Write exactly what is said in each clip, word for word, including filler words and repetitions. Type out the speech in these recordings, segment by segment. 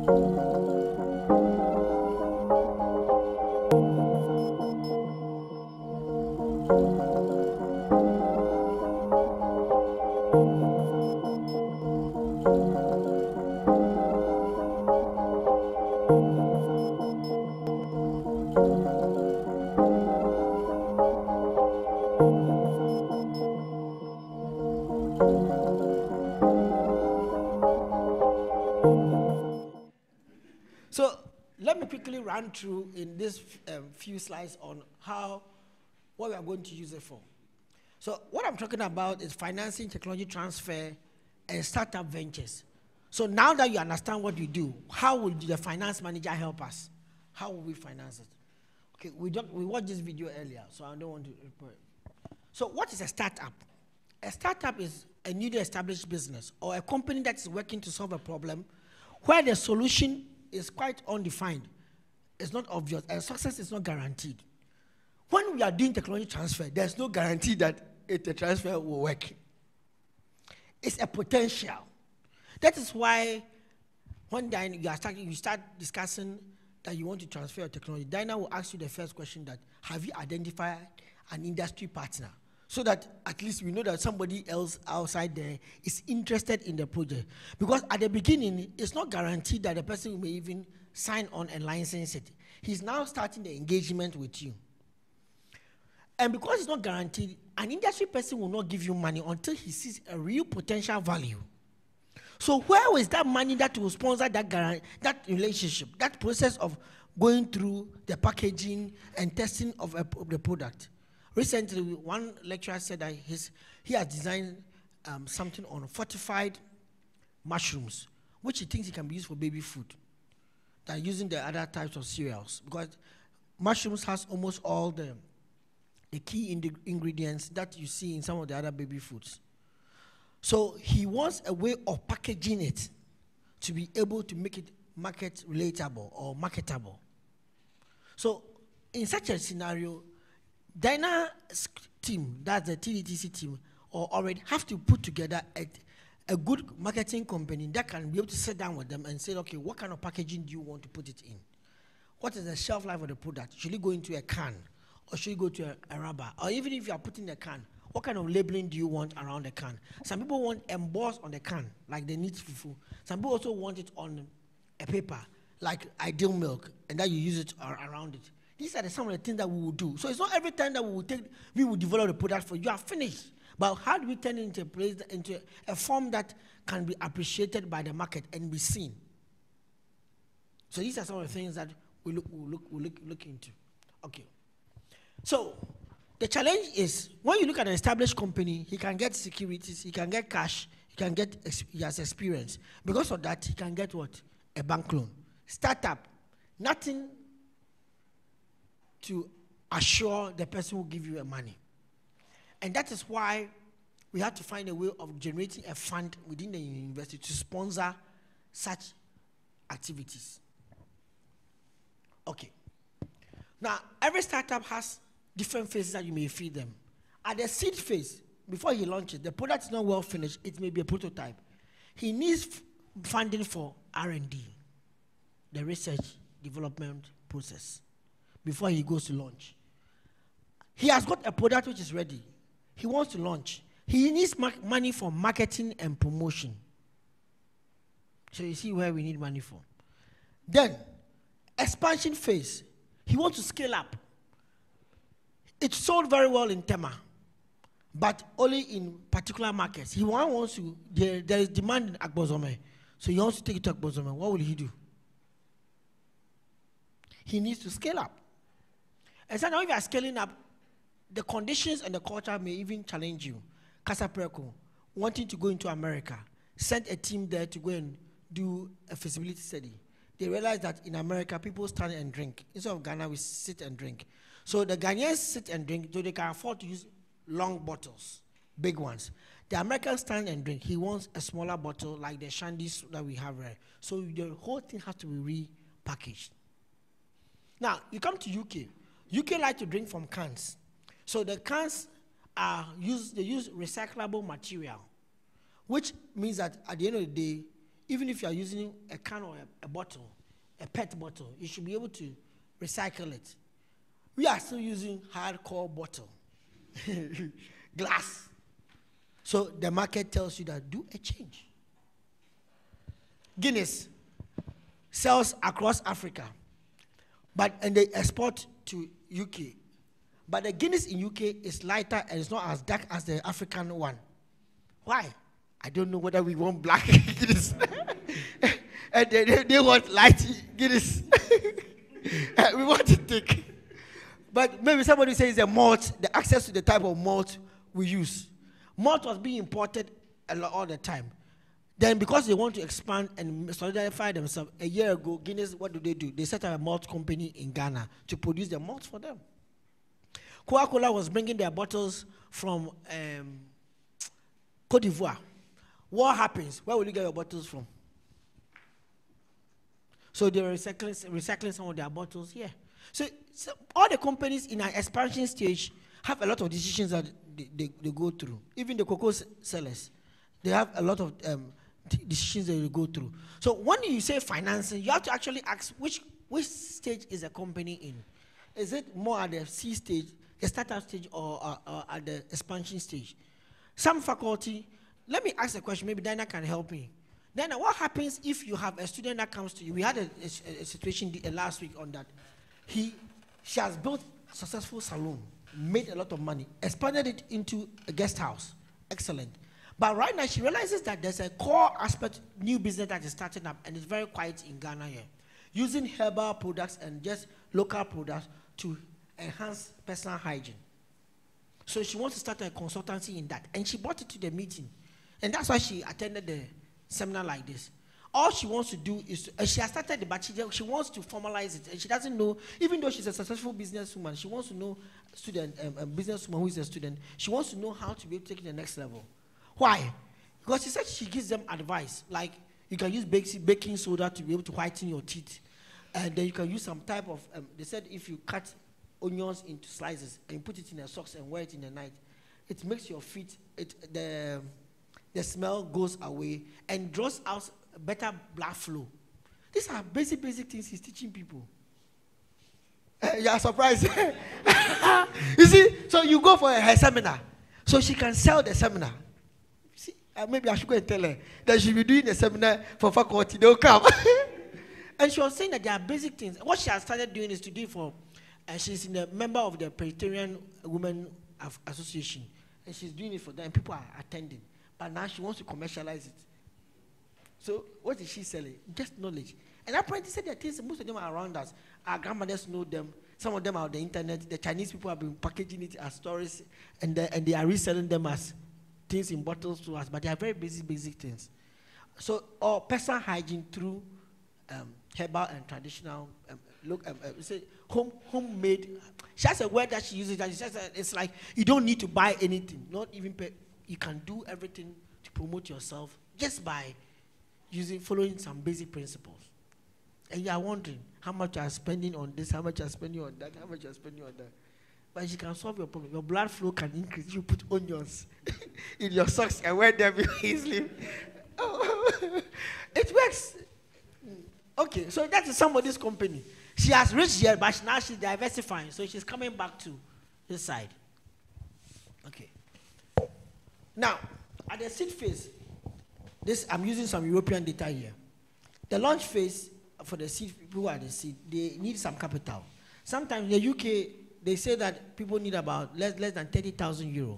So let me quickly run through in this um, few slides on how, what we are going to use it for. So what I'm talking about is financing, technology transfer, and startup ventures. So now that you understand what we do, how will the finance manager help us? How will we finance it? Okay, we don't, we watched this video earlier, so I don't want to report. So what is a startup? A startup is a newly established business or a company that is working to solve a problem where the solution is quite undefined. It's not obvious, and success is not guaranteed. When we are doing technology transfer, there's no guarantee that it, the transfer will work. It's a potential. That is why when Diana, you, are starting, you start discussing that you want to transfer your technology, Diana will ask you the first question that, have you identified an industry partner? So that at least we know that somebody else outside there is interested in the project. Because at the beginning, it's not guaranteed that the person may even sign on and license it. He's now starting the engagement with you. And because it's not guaranteed, an industry person will not give you money until he sees a real potential value. So where is that money that will sponsor that, that relationship, that process of going through the packaging and testing of, a, of the product? Recently, one lecturer said that his, he has designed um, something on fortified mushrooms, which he thinks it can be used for baby food, than using the other types of cereals. Because mushrooms has almost all the, the key in ingredients that you see in some of the other baby foods. So he wants a way of packaging it to be able to make it market relatable or marketable. So in such a scenario, Diana's team, that's the T D T C team, or already have to put together a, a good marketing company that can be able to sit down with them and say, okay, what kind of packaging do you want to put it in? What is the shelf life of the product? Should it go into a can? Or should it go to a, a rubber? Or even if you are putting a can, what kind of labeling do you want around the can? Some people want embossed on the can, like they need fufu. Some people also want it on a paper, like Ideal Milk, and that you use it around it. These are the, some of the things that we will do. So it's not every time that we will take, we will develop the product for you. You are finished. But how do we turn it into a place, into a form that can be appreciated by the market and be seen? So these are some of the things that we look, we look, we look, look into. Okay. So the challenge is when you look at an established company, he can get securities, he can get cash, he can get, he has experience. Because of that, he can get what? A bank loan. Startup, nothing to assure the person will give you a money. And that is why we had to find a way of generating a fund within the university to sponsor such activities. Okay. Now, every startup has different phases that you may feed them. At the seed phase, before he launches, the product is not well finished, it may be a prototype. He needs funding for R and D, the research development process, before he goes to launch. He has got a product which is ready. He wants to launch. He needs money for marketing and promotion. So you see where we need money for. Then, expansion phase. He wants to scale up. It sold very well in Tema, but only in particular markets. He wants to, there, there is demand in Agbozome, so he wants to take it to Agbozome. What will he do? He needs to scale up. And so now if you are scaling up, the conditions and the culture may even challenge you. Casa Preco, wanting to go into America, sent a team there to go and do a feasibility study. They realized that in America, people stand and drink. Instead of Ghana, we sit and drink. So the Ghanaians sit and drink, so they can afford to use long bottles, big ones. The Americans stand and drink. He wants a smaller bottle like the shandies that we have there. So the whole thing has to be repackaged. Now, you come to U K. U K like to drink from cans. So the cans are used, they use recyclable material, which means that at the end of the day, even if you are using a can or a, a bottle, a pet bottle, you should be able to recycle it. We are still using hardcore bottle, glass. So the market tells you that do a change. Guinness sells across Africa, but and they export to U K. But the Guinness in U K is lighter and it's not as dark as the African one. Why? I don't know whether we want black Guinness. And they, they, they want light Guinness. We want it thick. But maybe somebody says the malt, the access to the type of malt we use. Malt was being imported a lot all the time. Then because they want to expand and solidify themselves, a year ago, Guinness, what do they do? They set up a malt company in Ghana to produce the malt for them. Coca-Cola was bringing their bottles from um, Cote d'Ivoire. War happens. Where will you get your bottles from? So they were recycling, recycling some of their bottles here. So, so all the companies in our expansion stage have a lot of decisions that they, they, they go through. Even the cocoa sellers, they have a lot of um, decisions that they go through. So when you say financing, you have to actually ask which, which stage is a company in. Is it more at the C stage, the startup stage, or, or, or at the expansion stage? Some faculty, let me ask a question, maybe Dana can help me. Then what happens if you have a student that comes to you? We had a, a, a situation the, uh, last week on that. He, she has built a successful salon, made a lot of money, expanded it into a guest house. Excellent. But right now she realizes that there's a core aspect, new business that is starting up, and it's very quiet in Ghana here. Using herbal products and just local products to enhance personal hygiene. So she wants to start a consultancy in that. And she brought it to the meeting. And that's why she attended the seminar like this. All she wants to do is, to, and she has started the but she, she wants to formalize it. And she doesn't know, even though she's a successful businesswoman, she wants to know, student, um, a businesswoman who is a student, she wants to know how to be able to take it to the next level. Why? Because she said she gives them advice, like you can use baking soda to be able to whiten your teeth. And then you can use some type of, um, they said if you cut onions into slices and you put it in a socks and wear it in the night, it makes your feet, it, the, the smell goes away and draws out better blood flow. These are basic, basic things he's teaching people. Uh, you are surprised. You see, so you go for her seminar, so she can sell the seminar. See, uh, maybe I should go and tell her that she'll be doing the seminar for faculty. They'll come. And she was saying that there are basic things. What she has started doing is to do for, and uh, she's in a member of the Presbyterian Women Association, and she's doing it for them. People are attending, but now she wants to commercialize it. So what is she selling? Just knowledge. And apparently said there are things, most of them are around us. Our grandmothers know them. Some of them are on the internet. The Chinese people have been packaging it as stories, and, the, and they are reselling them as things in bottles to us. But they are very basic, basic things. So, or personal hygiene through um, herbal and traditional, um, look, um, uh, say home, homemade. She has a word that she uses that she says that it's like you don't need to buy anything, not even pay. You can do everything to promote yourself just by using, following some basic principles. And you are wondering how much you are spending on this, how much you are spending on that, how much you are spending on that. But she can solve your problem. Your blood flow can increase. You put onions in your socks and wear them easily. Oh, it works. Okay, so that is somebody's company. She has reached here, but now she's diversifying. So she's coming back to this side. Okay. Now, at the seed phase, this, I'm using some European data here. The launch phase for the seed, people at the seed, they need some capital. Sometimes in the U K, they say that people need about less, less than thirty thousand euro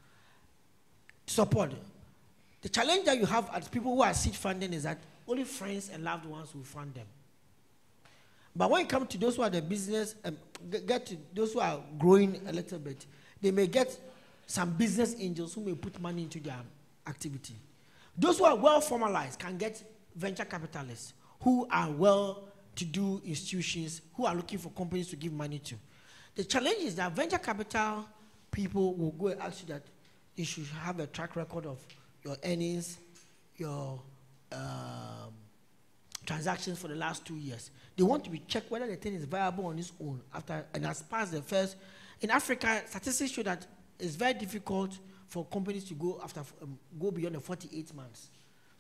to support. The challenge that you have as people who are seed funding is that only friends and loved ones will fund them. But when it comes to those who are the business, um, get to those who are growing a little bit, they may get some business angels who may put money into their activity. Those who are well formalized can get venture capitalists who are well-to-do institutions who are looking for companies to give money to. The challenge is that venture capital people will go and ask you that you should have a track record of your earnings, your um, transactions for the last two years. They want to be checked whether the thing is viable on its own after and has passed the first. In Africa, statistics show that it's very difficult for companies to go after um, go beyond the forty-eight months.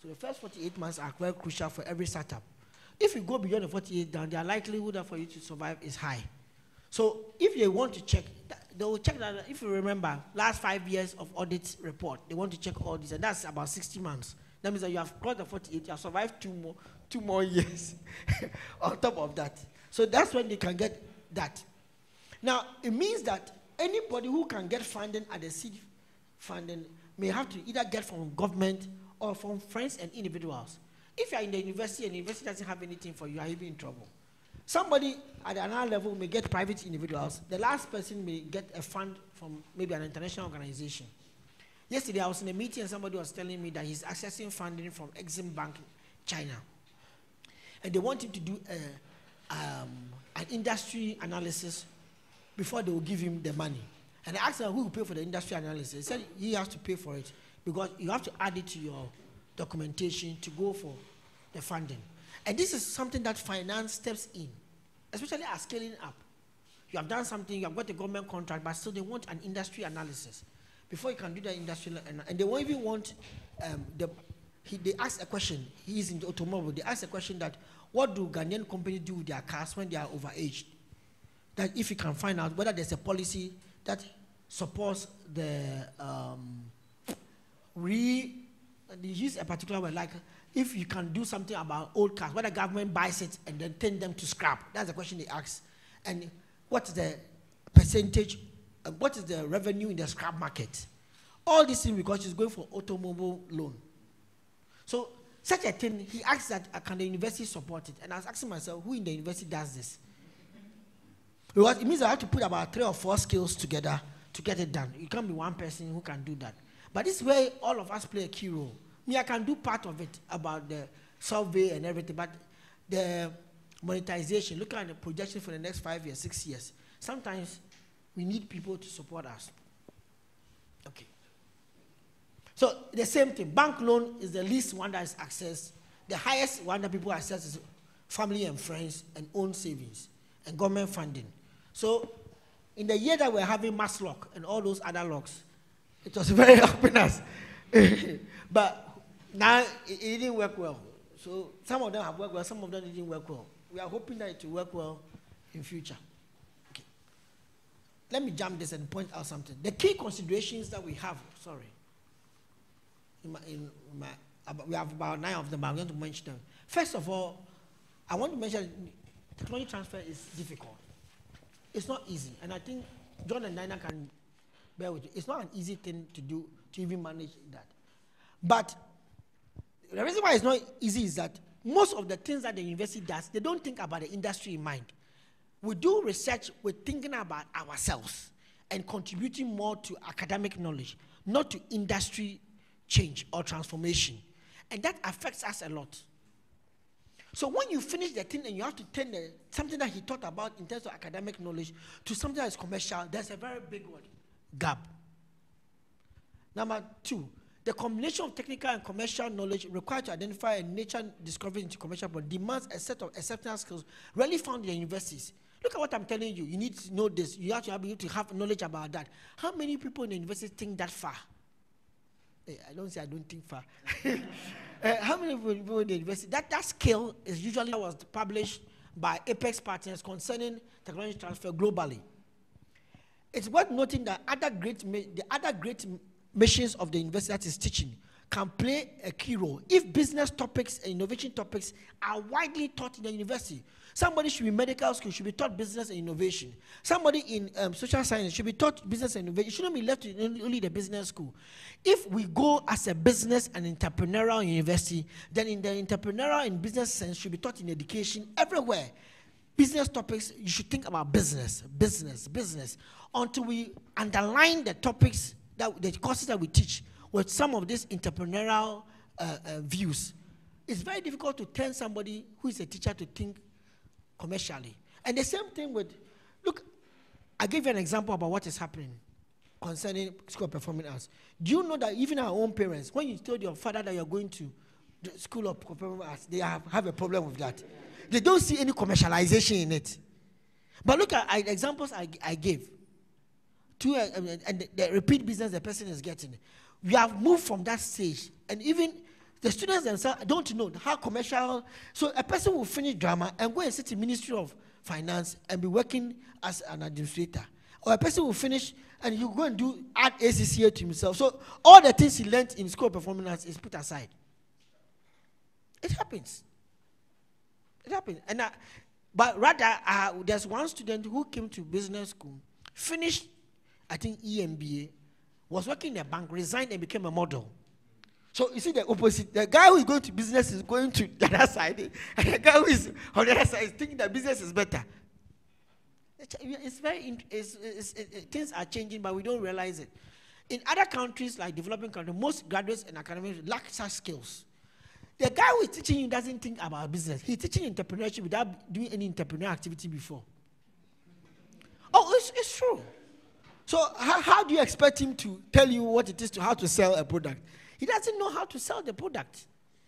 So the first forty-eight months are very crucial for every startup. If you go beyond the forty-eight, then the likelihood for you to survive is high. So if they want to check, they will check that. If you remember, last five years of audit report, they want to check all this, and that's about sixty months. That means that you have crossed the forty-eight, you have survived two more, two more years on top of that. So that's when they can get that. Now, it means that anybody who can get funding at the seed funding may have to either get from government or from friends and individuals. If you are in the university and the university doesn't have anything for you, you are even in trouble. Somebody at another level may get private individuals. The last person may get a fund from maybe an international organization. Yesterday, I was in a meeting and somebody was telling me that he's accessing funding from Exim Bank, China. And they want him to do a, um, an industry analysis before they will give him the money. And I asked him who will pay for the industry analysis. He said he has to pay for it because you have to add it to your documentation to go for the funding. And this is something that finance steps in, especially as scaling up. You have done something, you have got a government contract, but still they want an industry analysis before you can do the industrial, and, and they won't even want, um, the, he, they ask a question, he is in the automobile, they ask a question that, what do Ghanaian companies do with their cars when they are overaged? That if you can find out whether there's a policy that supports the um, re, they use a particular word, like if you can do something about old cars, whether government buys it and then turn them to scrap. That's the question they ask. And what is the percentage, uh, what is the revenue in the scrap market? All these things because she's going for automobile loan. So such a thing, he asks that, uh, can the university support it? And I was asking myself, who in the university does this? Because it means I have to put about three or four skills together to get it done. You can't be one person who can do that. But this way, all of us play a key role. Me, I can do part of it about the survey and everything, but the monetization, looking at the projection for the next five years, six years, sometimes we need people to support us. Okay. So the same thing, bank loan is the least one that is accessed. The highest one that people access is family and friends and own savings and government funding. So in the year that we're having mass lock and all those other locks, it was very helping us. But now it, it didn't work well. So some of them have worked well, some of them didn't work well. We are hoping that it will work well in future. Okay. Let me jump this and point out something. The key considerations that we have, sorry, in my, in my, about, we have about nine of them, I'm going to mention them. First of all, I want to mention technology transfer is difficult. It's not easy. And I think John and Nina can bear with you. It's not an easy thing to do, to even manage that. But the reason why it's not easy is that most of the things that the university does, they don't think about the industry in mind. We do research, we're thinking about ourselves and contributing more to academic knowledge, not to industry change or transformation. And that affects us a lot. So when you finish the thing and you have to turn the, something that he taught about in terms of academic knowledge to something that is commercial, there's a very big one, gap. Number two, the combination of technical and commercial knowledge required to identify a nature discovery into commercial but demands a set of exceptional skills rarely found in the universities. Look at what I'm telling you. You need to know this. You have to be able to have knowledge about that. How many people in the university think that far? Hey, I don't say I don't think far. uh, how many people in the university? That, that scale is usually was published by Apex partners concerning technology transfer globally. It's worth noting that other great, the other great missions of the university that is teaching can play a key role if business topics and innovation topics are widely taught in the university. Somebody should be in medical school, should be taught business and innovation. Somebody in um, social science should be taught business and innovation. It shouldn't be left to only the business school. If we go as a business and entrepreneurial university, then in the entrepreneurial and business sense should be taught in education everywhere. Business topics, you should think about business, business, business, until we underline the topics, that the courses that we teach with some of these entrepreneurial uh, uh, views. It's very difficult to turn somebody who is a teacher to think commercially. And the same thing with, look, I gave you an example about what is happening concerning School of Performing Arts. Do you know that even our own parents, when you told your father that you're going to the School of Performing Arts, they have, have a problem with that. They don't see any commercialization in it. But look at, at examples I, I gave. To, uh, and the, the repeat business the person is getting. We have moved from that stage, and even the students themselves don't know how commercial. So a person will finish drama and go and sit in Ministry of Finance and be working as an administrator. Or a person will finish and you go and do add A C C A to himself. So all the things he learned in school of performing arts is put aside. It happens. It happens. And I, but rather, uh, there's one student who came to business school, finished, I think, E M B A, was working in a bank, resigned and became a model. So you see the opposite. The guy who is going to business is going to the other side, and the guy who is on the other side is thinking that business is better. It's very, it's, it's, it, things are changing, but we don't realize it. In other countries, like developing countries, most graduates and academics lack such skills. The guy who is teaching you doesn't think about business. He's teaching entrepreneurship without doing any entrepreneurial activity before. Oh, it's, it's true. So how, how do you expect him to tell you what it is to how to sell a product? He doesn't know how to sell the product.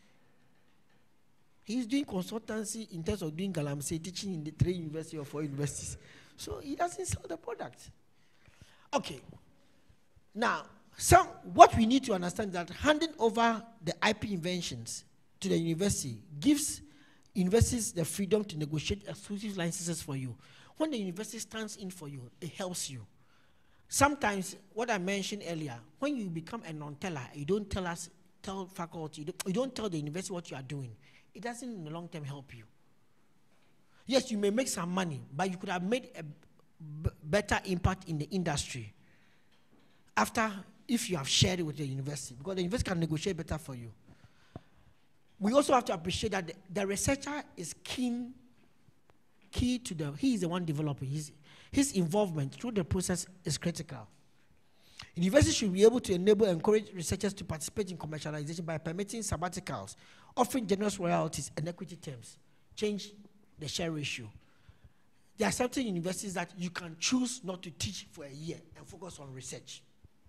He's doing consultancy in terms of doing galamsey, teaching in the three universities or four universities. So he doesn't sell the product. Okay. Now, some, what we need to understand is that handing over the I P inventions to the university gives universities the freedom to negotiate exclusive licenses for you. When the university stands in for you, it helps you. Sometimes, what I mentioned earlier, when you become a non-teller, you don't tell us, tell faculty, you don't, you don't tell the university what you are doing. It doesn't in the long term help you. Yes, you may make some money, but you could have made a b better impact in the industry after, if you have shared it with the university, because the university can negotiate better for you. We also have to appreciate that the, the researcher is keen, key to the, he is the one developing. His, his involvement through the process is critical. Universities should be able to enable and encourage researchers to participate in commercialization by permitting sabbaticals, offering generous royalties and equity terms. Change the share ratio. There are certain universities that you can choose not to teach for a year and focus on research.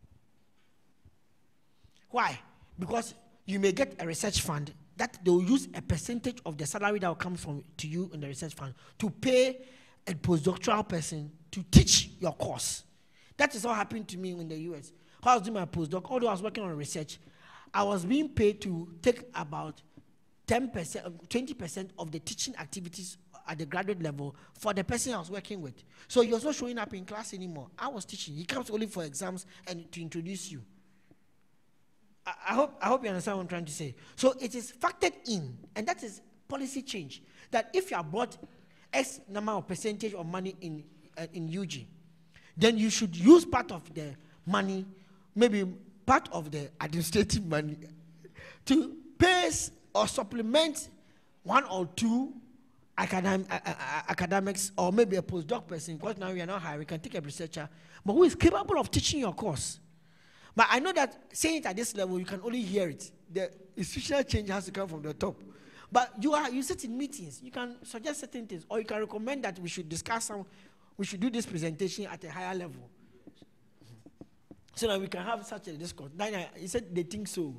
Why? Because you may get a research fund that they will use a percentage of the salary that will come from to you in the research fund to pay a postdoctoral person to teach your course. That is what happened to me in the U S. While I was doing my postdoc, although I was working on research, I was being paid to take about ten percent, twenty percent of the teaching activities at the graduate level for the person I was working with. So he was not showing up in class anymore. I was teaching. He comes only for exams and to introduce you. I, I hope, I hope you understand what I'm trying to say. So it is factored in, and that is policy change, that if you have brought X number of percentage of money in, uh, in U G, then you should use part of the money, maybe part of the administrative money, to pay or supplement one or two academic, uh, uh, academics or maybe a postdoc person, because now we are not hiring, we can take a researcher, but who is capable of teaching your course. But I know that saying it at this level, you can only hear it. The institutional change has to come from the top. But you are you sit in meetings, you can suggest certain things, or you can recommend that we should discuss some, we should do this presentation at a higher level, so that we can have such a discourse. He said they think so.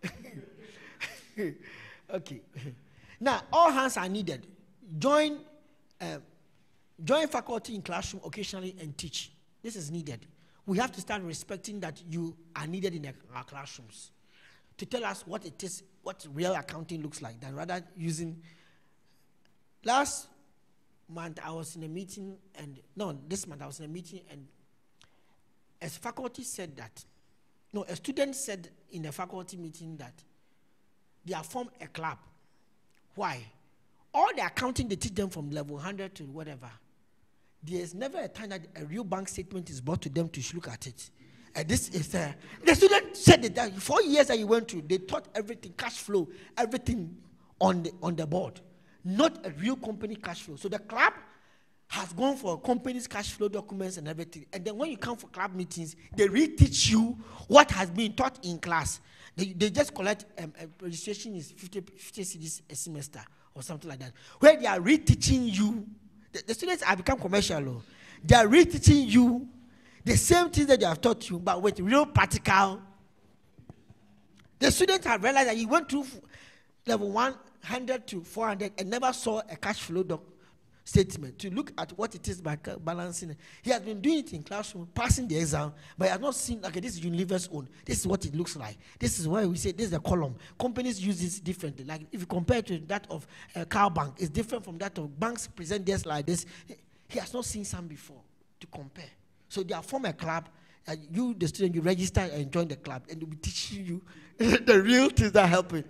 Okay. Now, all hands are needed. Join, uh, join faculty in classroom occasionally and teach. This is needed. We have to start respecting that you are needed in our classrooms to tell us what it is, what real accounting looks like, than rather using. Last month I was in a meeting, and no, this month I was in a meeting, and as faculty said that, no, a student said in a faculty meeting that they have formed a club. Why? All the accounting they teach them from level one hundred to whatever, there's never a time that a real bank statement is brought to them to look at it. And this is uh, the student said that four years that he went through, they taught everything, cash flow, everything on the on the board, not a real company cash flow. So the club has gone for company's cash flow documents and everything. And then when you come for club meetings, they reteach you what has been taught in class. They, they just collect um, a registration is fifty, fifty C Ds a semester or something like that, where they are reteaching you. The, the students have become commercial. They are reteaching you the same things that they have taught you, but with real practical. The students have realized that he went through level one hundred to four hundred and never saw a cash flow doc statement to look at what it is by balancing it. He has been doing it in classroom, passing the exam, but he has not seen, okay, this is Unilever's own. This is what it looks like. This is why we say this is the column. Companies use this differently. Like if you compare it to that of uh, Car Bank, it's different from that of banks present this like this. He has not seen some before to compare. So they are form a club. Uh, you, the student, you register and join the club, and they'll be teaching you the real things that happen.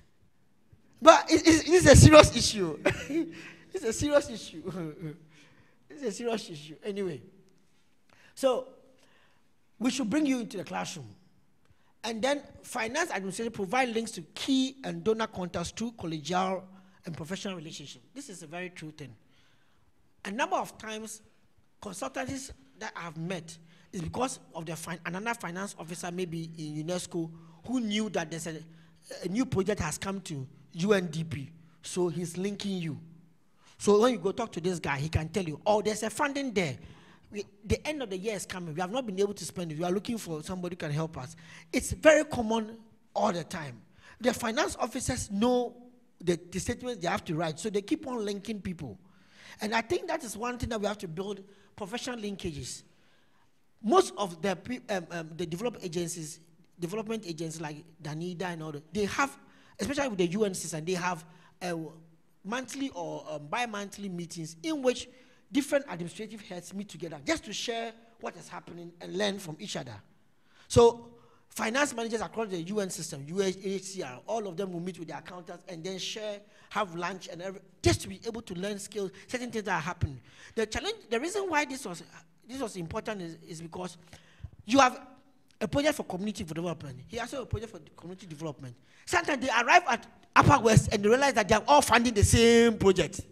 But it, it, it's a serious issue. It's a serious issue. It's a serious issue. Anyway, so we should bring you into the classroom. And then finance administration provide links to key and donor contacts through collegial and professional relationships. This is a very true thing. A number of times, consultancies that I have met is because of the fin another finance officer maybe in UNESCO who knew that there's a, a new project has come to U N D P. So he's linking you. So when you go talk to this guy, he can tell you, oh, there's a funding there. We, the end of the year is coming. We have not been able to spend it. We are looking for somebody who can help us. It's very common all the time. The finance officers know the, the statements they have to write, so they keep on linking people. And I think that is one thing that we have to build, professional linkages. Most of the, um, um, the development agencies, development agencies like Danida and all that, they have, especially with the U N system, they have a monthly or um, bi-monthly meetings in which different administrative heads meet together just to share what is happening and learn from each other. So finance managers across the U N system, U N H C R, all of them will meet with their accountants and then share, have lunch, and every, just to be able to learn skills, certain things that are happening. The challenge, the reason why this was, this was important is, is because you have a project for community development. He has a project for community development. Sometimes they arrive at Upper West and they realize that they are all funding the same project.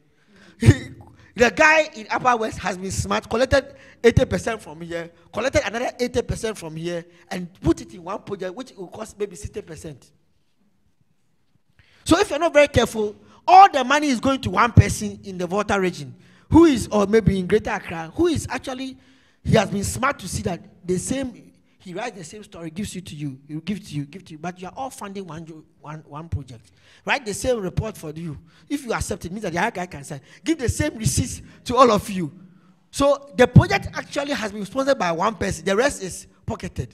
The guy in Upper West has been smart, collected eighty percent from here, collected another eighty percent from here, and put it in one project, which will cost maybe sixty percent. So if you're not very careful, all the money is going to one person in the Volta region, who is, or maybe in Greater Accra, who is actually, he has been smart to see that the same, he writes the same story, gives it to you, he gives it to you, give to you, but you are all funding one, one, one project. Write the same report for you. If you accept it, it means that the other guy can sign. Give the same receipts to all of you. So the project actually has been sponsored by one person. The rest is pocketed.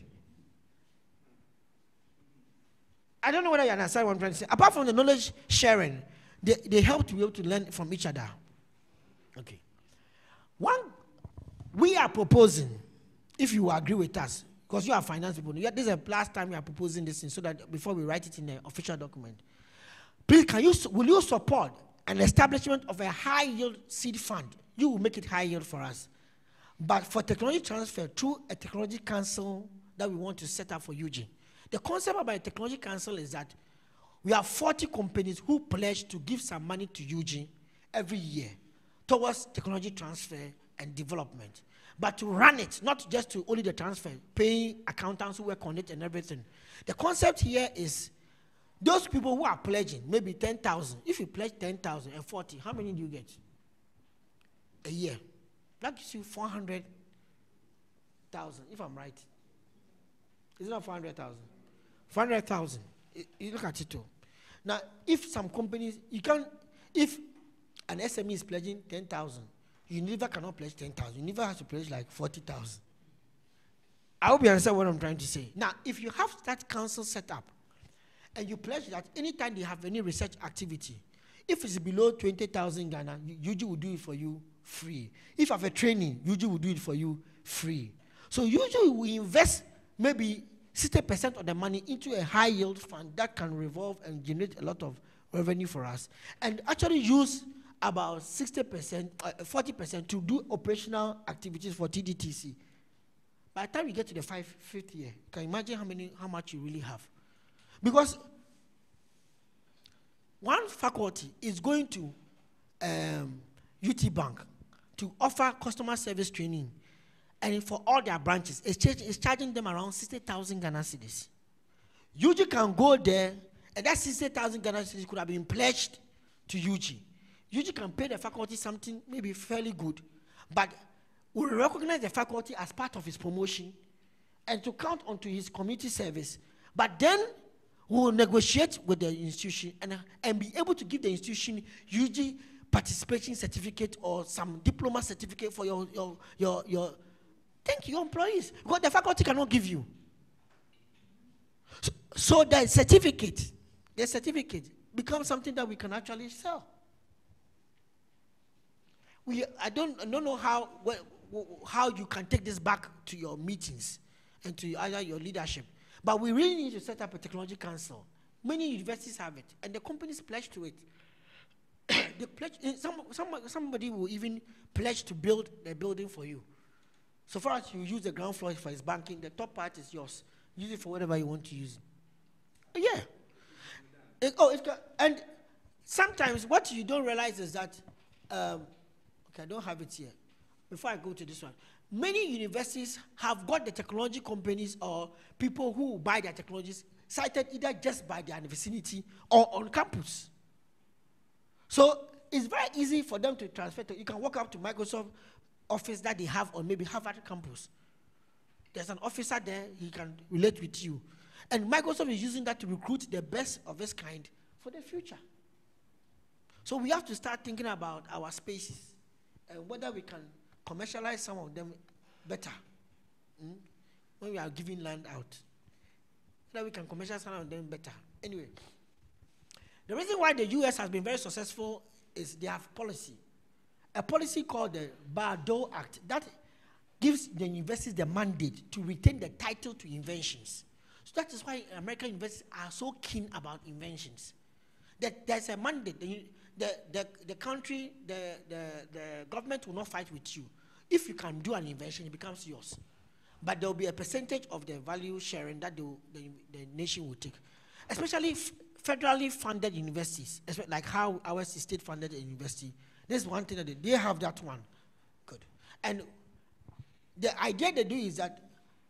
I don't know whether you understand what I'm trying to say. Apart from the knowledge sharing, they, they help to be able to learn from each other. Okay. One, we are proposing, if you agree with us, because you are finance people, this is the last time we are proposing this thing, so that before we write it in the official document. Please, can you, will you support an establishment of a high yield seed fund? You will make it high yield for us. But for technology transfer through a technology council that we want to set up for U G. The concept about a technology council is that we have forty companies who pledge to give some money to U G every year towards technology transfer and development. But to run it, not just to only the transfer, paying accountants who work on it and everything. The concept here is those people who are pledging, maybe ten thousand. If you pledge ten thousand and forty, how many do you get? A year. That gives you four hundred thousand, if I'm right. Is it not four hundred thousand? four hundred thousand. You look at it too. Now, if some companies, you can, if an S M E is pledging ten thousand, you never cannot pledge ten thousand. You never have to pledge like forty thousand. I hope you understand what I'm trying to say. Now, if you have that council set up, and you pledge that anytime they have any research activity, if it's below twenty thousand Ghana, U G will do it for you free. If you have a training, U G will do it for you free. So usually we invest maybe sixty percent of the money into a high yield fund that can revolve and generate a lot of revenue for us, and actually use about sixty percent, uh, forty percent to do operational activities for T D T C. By the time you get to the five, fifth year, you can imagine how many, how much you really have. Because one faculty is going to um, U T Bank to offer customer service training, and for all their branches, it's, ch it's charging them around sixty thousand Ghana cedis. U G can go there, and that sixty thousand Ghana cedis could have been pledged to U G. U G can pay the faculty something maybe fairly good, but will recognize the faculty as part of his promotion and to count onto his community service. But then we will negotiate with the institution and, and be able to give the institution U G participation certificate or some diploma certificate for your, your, your, your thank you, your employees. Because the faculty cannot give you. So, so the certificate, the certificate becomes something that we can actually sell. We, I don't, I don't know how, well, how you can take this back to your meetings and to either your leadership. But we really need to set up a technology council. Many universities have it, and the companies pledge to it. They pledge, some, some, somebody will even pledge to build a building for you. So far as you use the ground floor for its banking, the top part is yours. Use it for whatever you want to use it. Yeah. It, oh, it's, and sometimes what you don't realize is that, um, okay, I don't have it here. Before I go to this one, many universities have got the technology companies or people who buy their technologies cited either just by their vicinity or on campus. So it's very easy for them to transfer to. You can walk up to Microsoft office that they have on maybe Harvard campus. There's an officer there, he can relate with you. And Microsoft is using that to recruit the best of its kind for the future. So we have to start thinking about our spaces and whether we can commercialize some of them better mm? when we are giving land out. Whether we can commercialize some of them better. Anyway, the reason why the U S has been very successful is they have policy. A policy called the Bayh-Dole Act that gives the universities the mandate to retain the title to inventions. So that is why American universities are so keen about inventions. That there's a mandate. The, the, the, the country, the, the, the government will not fight with you. If you can do an invention, it becomes yours. But there will be a percentage of the value sharing that the, the, the nation will take. Especially federally funded universities, like how ours is state-funded university. This is one thing that they, they have that one. Good. And the idea they do is that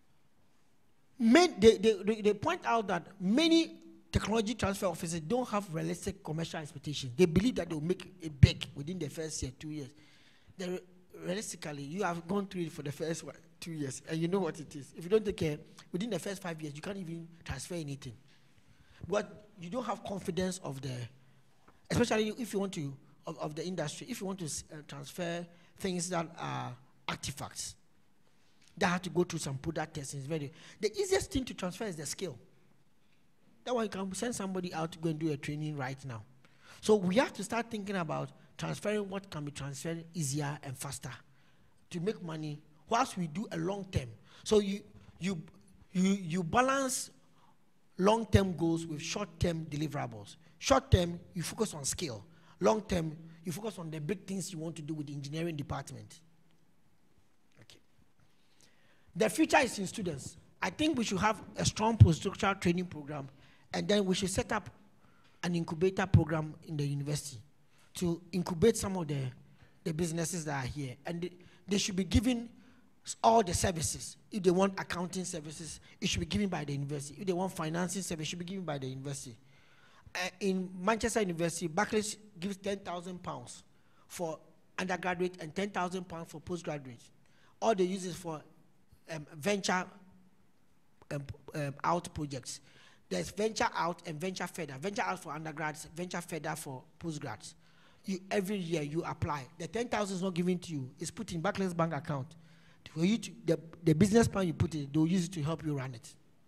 made, they, they, they point out that many technology transfer offices don't have realistic commercial expectations. They believe that they will make it big within the first year, two years. They're, realistically, you have gone through it for the first one, two years, and you know what it is. If you don't take care, within the first five years, you can't even transfer anything. But you don't have confidence of the, especially if you want to, of, of the industry, if you want to uh, transfer things that are artifacts, that have to go through some product testing. Very, the easiest thing to transfer is the skill. That way you can send somebody out to go and do a training right now. So we have to start thinking about transferring what can be transferred easier and faster to make money whilst we do a long term. So you, you, you, you balance long-term goals with short-term deliverables. Short-term, you focus on skill. Long-term, you focus on the big things you want to do with the engineering department. Okay. The future is in students. I think we should have a strong postdoctoral training program, and then we should set up an incubator program in the university to incubate some of the, the businesses that are here. And they, they should be given all the services. If they want accounting services, it should be given by the university. If they want financing service, it should be given by the university. Uh, in Manchester University, Barclays gives ten thousand pounds for undergraduate and ten thousand pounds for postgraduate. All they use is for um, venture um, um, out projects. There's venture out and venture further. Venture out for undergrads, venture further for postgrads. You, every year you apply. The ten thousand is not given to you. It's put in Barclays bank account. For you to, the, the business plan you put in, they'll use it to help you run it.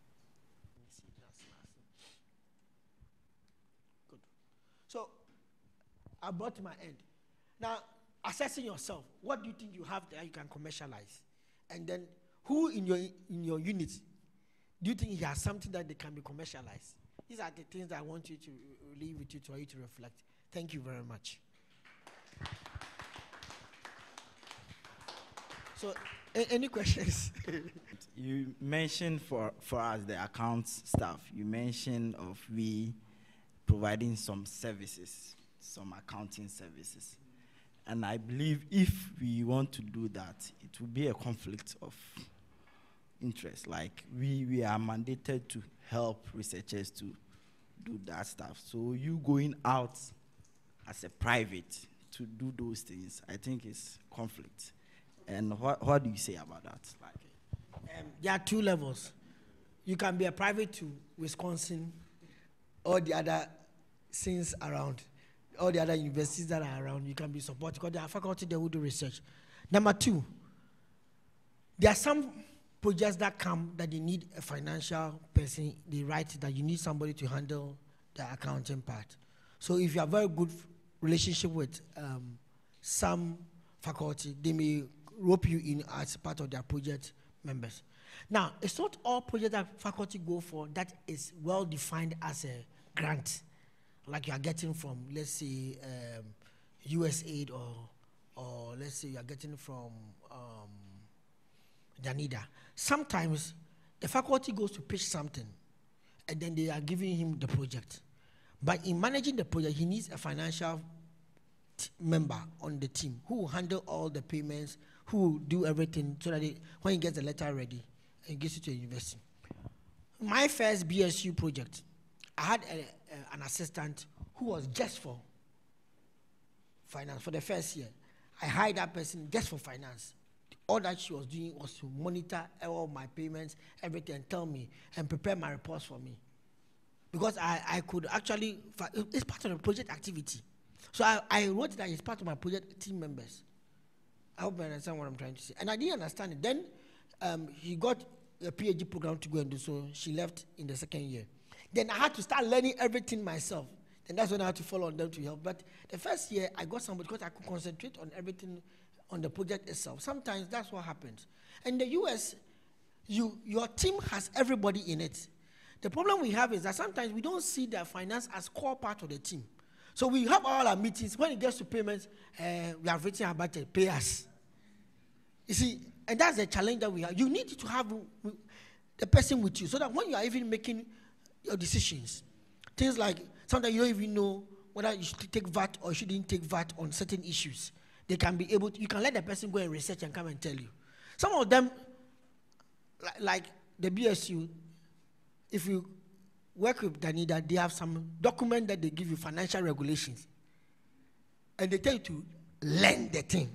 Good. So, I brought to my end. Now, assessing yourself, what do you think you have that you can commercialize? And then, who in your in your unit do you think he has something that they can be commercialized? These are the things that I want you to leave with you, for you to reflect. Thank you very much. So, a- any questions? You mentioned for, for us, the accounts staff, you mentioned of we providing some services, some accounting services. And I believe if we want to do that, it will be a conflict of interest. Like we, we are mandated to help researchers to do that stuff. So you going out as a private to do those things, I think is conflict. And what, what do you say about that? Like, um, there are two levels. You can be a private to Wisconsin or the other scenes around. all the other universities that are around, you can be supported because there are faculty there who do research. Number two, there are some projects that come that they need a financial person. They write that you need somebody to handle the accounting part. So if you have very good relationship with um, some faculty, they may rope you in as part of their project members. Now, it's not all projects that faculty go for that is well defined as a grant, like you are getting from, let's say, um, U S A I D or, or let's say you are getting from um, Danida. Sometimes the faculty goes to pitch something, and then they are giving him the project. But in managing the project, he needs a financial t member on the team who will handle all the payments, who will do everything so that they, when he gets the letter ready, and gives it to a university. My first B S U project, I had a, a, an assistant who was just for finance for the first year. I hired that person just for finance. All that she was doing was to monitor all my payments, everything, and tell me and prepare my reports for me. Because I, I could actually, it's part of the project activity. So I, I wrote that it's part of my project team members. I hope you understand what I'm trying to say. And I didn't understand it. Then um, he got a PhD program to go and do, so she left in the second year. Then I had to start learning everything myself. And that's when I had to follow on them to help. But the first year, I got somebody because I could concentrate on everything on the project itself. Sometimes that's what happens. In the U S, you, your team has everybody in it. The problem we have is that sometimes we don't see their finance as core part of the team. So we have all our meetings. When it gets to payments, uh, we have written about it, pay us. You see, and that's the challenge that we have. You need to have the person with you so that when you are even making your decisions, things like sometimes you don't even know whether you should take V A T or you shouldn't take V A T on certain issues. They can be able to, you can let the person go and research and come and tell you. Some of them, like, like the B S U, if you work with Danida, they have some document that they give you, financial regulations. And they tell you to learn the thing.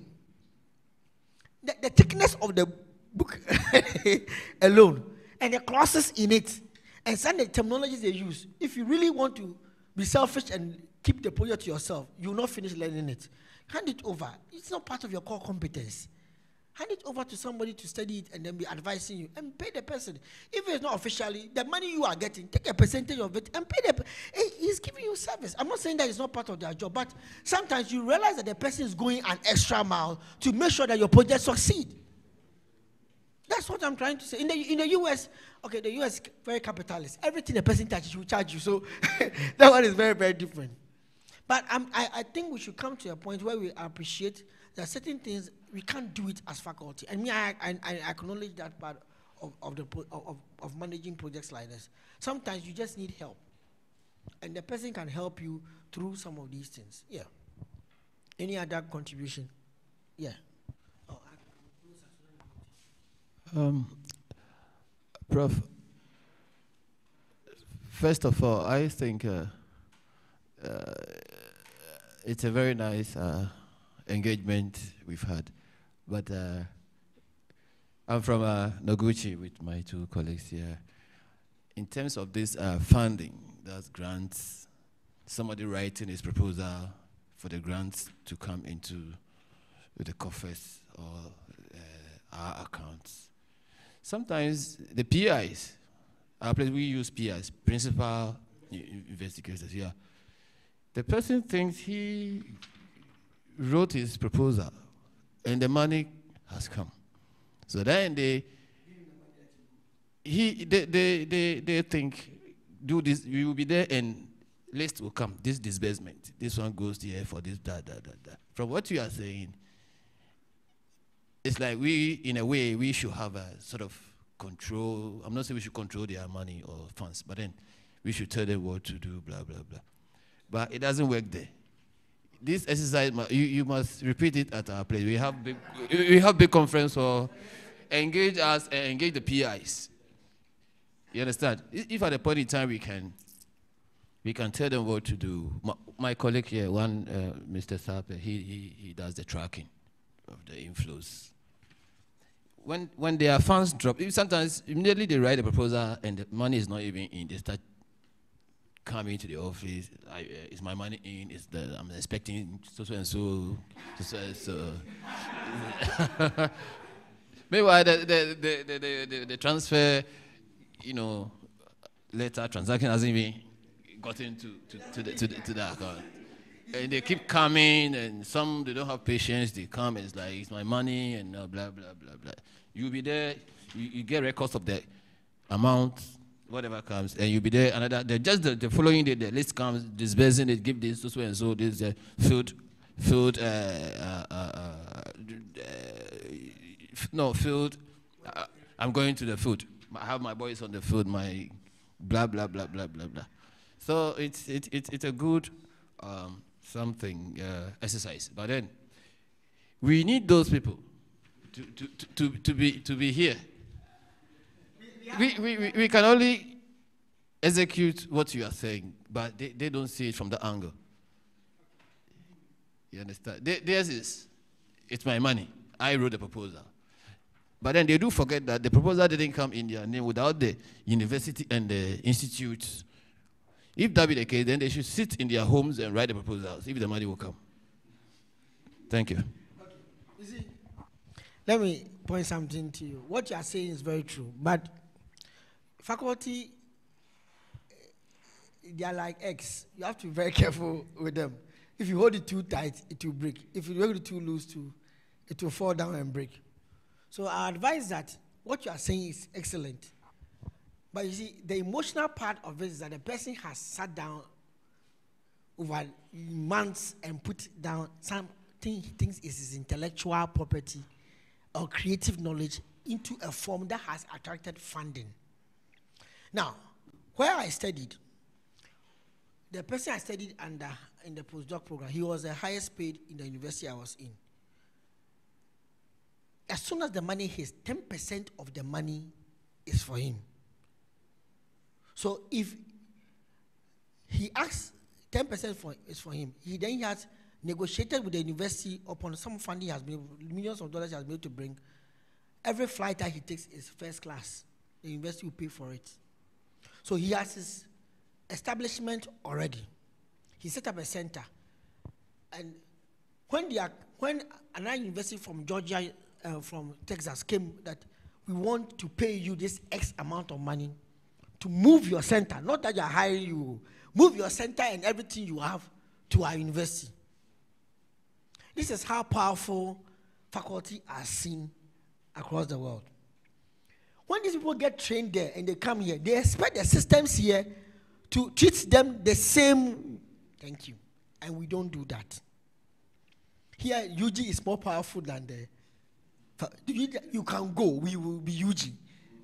The, the thickness of the book alone, and the clauses in it, and some of the terminologies they use. If you really want to be selfish and keep the project to yourself, you will not finish learning it. Hand it over. It's not part of your core competence. Hand it over to somebody to study it and then be advising you and pay the person. If it's not officially, the money you are getting, take a percentage of it and pay the hey, he's giving you service. I'm not saying that it's not part of their job, but sometimes you realize that the person is going an extra mile to make sure that your project succeed. That's what I'm trying to say. In the, in the U S, okay, the U S is very capitalist. Everything the person touches will charge you. So that one is very, very different. But um, I, I think we should come to a point where we appreciate that certain things, we can't do it as faculty. And me, I, I, I acknowledge that part of, of, the, of, of managing projects like this. Sometimes you just need help. And the person can help you through some of these things. Yeah. Any other contribution? Yeah. Oh, um, Prof, first of all, I think uh, uh, it's a very nice uh, engagement we've had, but uh, I'm from uh, Noguchi with my two colleagues here. In terms of this uh, funding, that's grants, somebody writing his proposal for the grants to come into the coffers or uh, our accounts. Sometimes the P Is, our place we use P Is, principal investigators, yeah. The person thinks he wrote his proposal and the money has come. So then they, he, they, they, they, they think, do this, we will be there and list will come, this disbursement, this one goes here for this, that, that, that, that. From what you are saying, it's like we, in a way, we should have a sort of control. I'm not saying we should control their money or funds, but then we should tell them what to do, blah, blah, blah. But it doesn't work there. This exercise, you, you must repeat it at our place. We have big, we have big conference for engage us and engage the P Is. You understand? If at a point in time we can, we can tell them what to do. My, my colleague here, one uh, Mister Sape, he, he he does the tracking of the inflows. When when their funds drop, sometimes immediately they write a proposal and the money is not even in. They start come into the office. I, uh, is my money in? Is the I'm expecting so so and so, so and so. Meanwhile, the the, the the the the the transfer, you know, letter transaction hasn't even gotten to to to the to the, to the account. And they keep coming, and some they don't have patience. They come and it's like, it's my money, and uh, blah blah blah blah. You'll be there. You, you get records of the amount, whatever comes, and you'll be there. Another, the, just the, the following day, the list comes, disbursing it, give this, so and so, this, uh, food, food, uh, uh, uh, uh, no, food. Uh, I'm going to the food. I have my boys on the food, my blah blah blah blah blah blah. So it's it, it, it's a good. Um, something uh, exercise, but then we need those people to to, to, to, to be to be here. We, we, we, we can only execute what you are saying, but they, they don't see it from the angle. You understand? They, theirs is, it's my money. I wrote the proposal. But then they do forget that the proposal didn't come in their name without the university and the institutes. If that be the case, then they should sit in their homes and write the proposals, if the money will come. Thank you. Okay. You see, let me point something to you. What you are saying is very true, but faculty, they are like eggs. You have to be very careful with them. If you hold it too tight, it will break. If you hold it too loose, too, it will fall down and break. So I advise that what you are saying is excellent. But you see, the emotional part of it is that the person has sat down over months and put down something he thinks is his intellectual property or creative knowledge into a form that has attracted funding. Now, where I studied, the person I studied under in the postdoc program, he was the highest paid in the university I was in. As soon as the money hits, ten percent of the money is for him. So if he asks ten percent for, is for him, he then has negotiated with the university upon some funding he has been, millions of dollars he has been able to bring. Every flight that he takes is first class. The university will pay for it. So he has his establishment already. He set up a center. And when, they are, when another university from Georgia, uh, from Texas came that we want to pay you this X amount of money to move your center, not that you are hiring you, move your center and everything you have to our university. This is how powerful faculty are seen across the world. When these people get trained there and they come here, they expect the systems here to treat them the same. Thank you. And we don't do that. Here, U G is more powerful than the. You, you can go, we will be U G.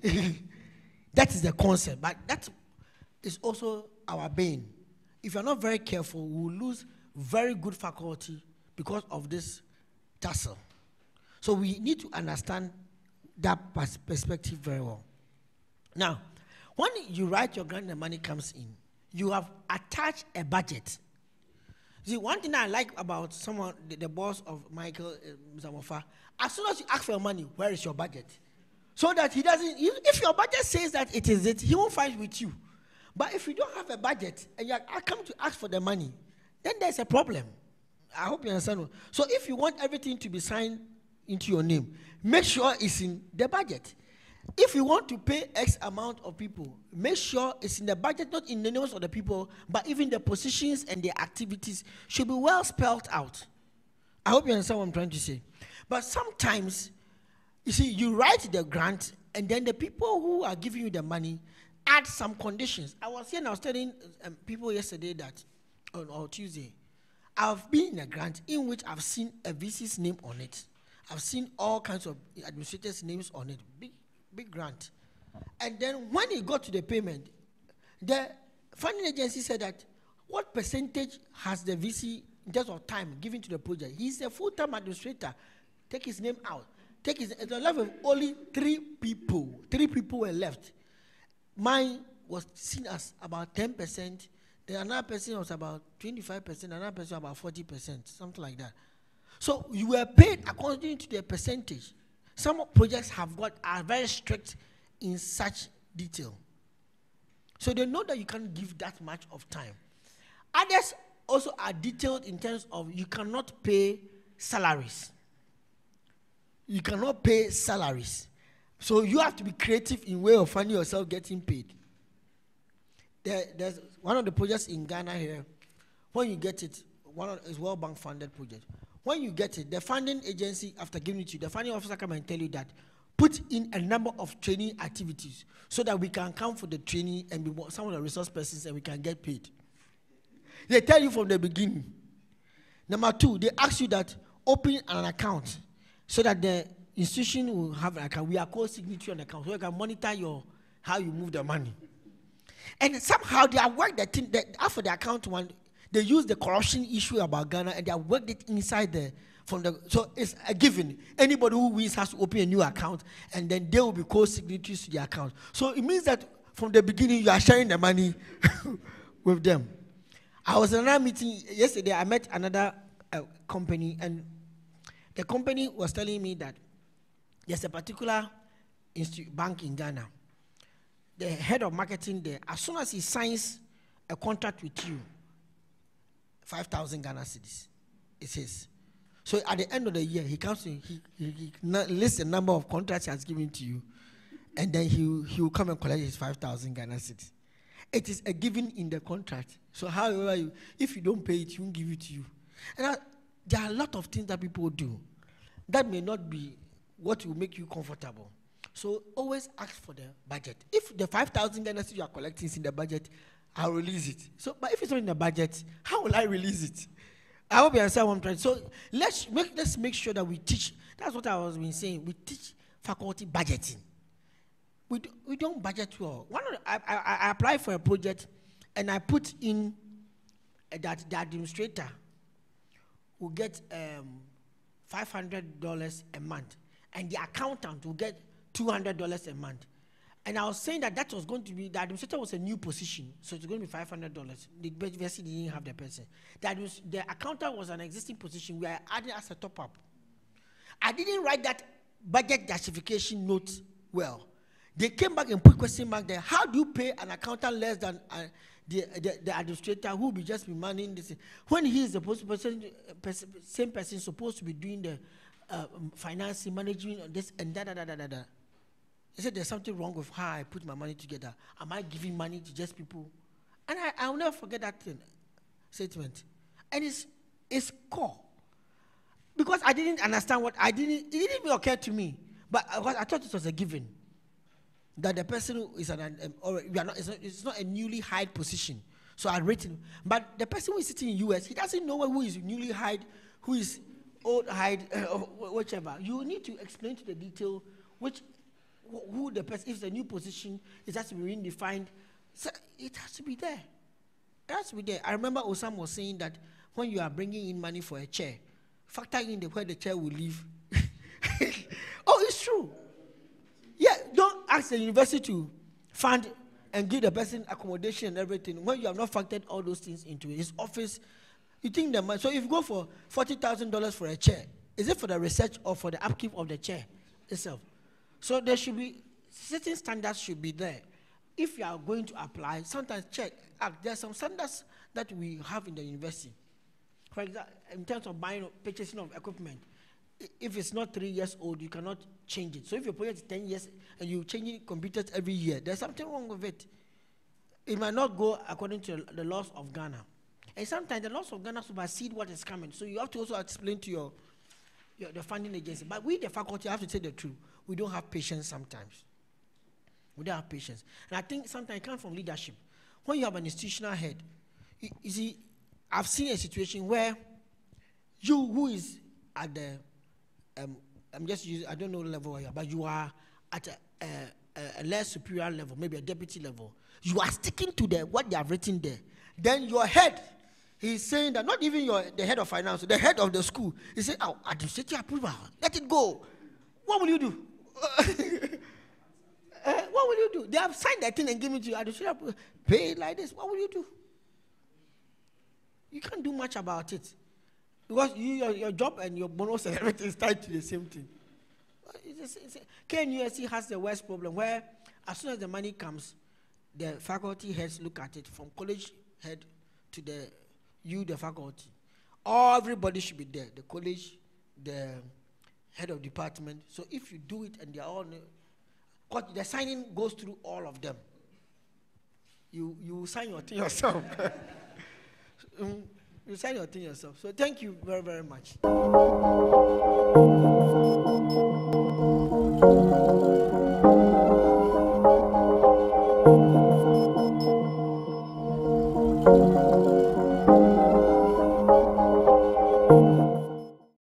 That is the concept, but that is also our bane. If you're not very careful, we will lose very good faculty because of this tussle. So we need to understand that pers perspective very well. Now, when you write your grant and the money comes in, you have attached a budget. See, one thing I like about someone, the, the boss of Michael uh, Zamofa, as soon as you ask for your money, where is your budget? So that he doesn't, if your budget says that it is it, he won't fight with you. But if you don't have a budget and you are come to ask for the money, then there's a problem. I hope you understand. So if you want everything to be signed into your name, make sure it's in the budget. If you want to pay X amount of people, make sure it's in the budget, not in the names of the people, but even the positions and the activities should be well spelled out. I hope you understand what I'm trying to say. But sometimes, you see, you write the grant, and then the people who are giving you the money add some conditions. I was here and I was telling um, people yesterday that, on or Tuesday, I've been in a grant in which I've seen a V C's name on it. I've seen all kinds of administrators' names on it. Big, big grant. And then when it got to the payment, the funding agency said that what percentage has the V C in terms of time given to the project? He's a full-time administrator. Take his name out. Take his, at the level of only three people. Three people were left. Mine was seen as about ten percent. The another person was about twenty-five percent. Another person about forty percent, something like that. So you were paid according to the percentage. Some projects have got are very strict in such detail. So they know that you can't give that much of time. Others also are detailed in terms of you cannot pay salaries. You cannot pay salaries. So you have to be creative in way of finding yourself getting paid. There, there's one of the projects in Ghana here. When you get it, one of is World Bank funded project. When you get it, the funding agency, after giving it to you, the funding officer come and tell you that put in a number of training activities so that we can account for the training and be some of the resource persons and we can get paid. They tell you from the beginning. Number two, they ask you that open an account so that the institution will have an account. We are called signatory on the account so you can monitor your how you move the money. And somehow they have worked the thing that after the account one, they use the corruption issue about Ghana and they have worked it inside the from the so it's a given. Anybody who wins has to open a new account and then they will be co-signatories to the account. So it means that from the beginning you are sharing the money with them. I was in another meeting yesterday. I met another uh, company, and the company was telling me that there's a particular institute, bank in Ghana. The head of marketing there, as soon as he signs a contract with you, five thousand Ghana cedis, it's his. So at the end of the year, he comes to, he, he, he lists the number of contracts he has given to you, and then he, he will come and collect his five thousand Ghana cedis. It is a given in the contract. So however, you, if you don't pay it, he won't give it to you. And I, there are a lot of things that people do that may not be what will make you comfortable. So always ask for the budget. If the five thousand Ghana cedis you are collecting is in the budget, I'll release it. So, but if it's not in the budget, how will I release it? I hope you understand what I'm trying to say. So let's make, let's make sure that we teach. That's what I was been saying. We teach faculty budgeting. We, do, we don't budget well. One of the, I, I, I applied for a project, and I put in uh, that the administrator will get um, five hundred dollars a month, and the accountant will get two hundred dollars a month. And I was saying that that was going to be, the administrator was a new position, so it's going to be five hundred dollars. The university didn't have the person. That was, the accountant was an existing position. We are adding as a top-up. I didn't write that budget justification note well. They came back and put question mark there. How do you pay an accountant less than uh, the, the, the administrator who will be just be managing this? When he is the person, person, same person supposed to be doing the uh, financing, management, this and da da da da da da. They said there's something wrong with how I put my money together. Am I giving money to just people? And I, I will never forget that thing, statement. And it's it's core. Because I didn't understand what I didn't it didn't even occur to me. But I, I thought it was a given. That the person who is an um, or we are not it's, not it's not a newly hired position. So I written. But the person who is sitting in U S, he doesn't know who is newly hired, who is old hired, uh, or whichever. You need to explain to the detail which who the person, if it's a new position, it has to be redefined. So it has to be there. It has to be there. I remember Osam was saying that when you are bringing in money for a chair, factor in the, where the chair will live. Oh, it's true. Yeah, don't ask the university to fund and give the person accommodation and everything when you have not factored all those things into it. His office, you think the money. So if you go for forty thousand dollars for a chair, is it for the research or for the upkeep of the chair itself? So there should be, certain standards should be there. If you are going to apply, sometimes check. Uh, there are some standards that we have in the university. For example, in terms of buying, purchasing of equipment, if it's not three years old, you cannot change it. So if your project is ten years and you change computers every year, there's something wrong with it. It might not go according to the laws of Ghana. And sometimes the laws of Ghana supersede what is coming. So you have to also explain to your, your the funding agency. But we, the faculty, have to tell the truth. We don't have patience sometimes. We don't have patience. And I think sometimes it comes from leadership. When you have an institutional head, you, you see, I've seen a situation where you, who is at the, um, I'm just using, I don't know the level here, but you are at a, a, a less superior level, maybe a deputy level. You are sticking to the, what they have written there. Then your head, he's saying that, not even your, the head of finance, the head of the school, he said, oh, administrative approval, let it go. What will you do? uh, what will you do? They have signed that thing and given it to you. I should have paid like this. What will you do? You can't do much about it. Because you, your, your job and your bonus and everything is tied to the same thing. It's a, it's a, K N U S C has the worst problem where as soon as the money comes, the faculty heads look at it, from college head to the you, the faculty. Everybody should be there. The college, the head of department. So if you do it and they are all, because the signing goes through all of them. You you sign your thing yourself. um, you sign your thing yourself. So thank you very very much. Thank you.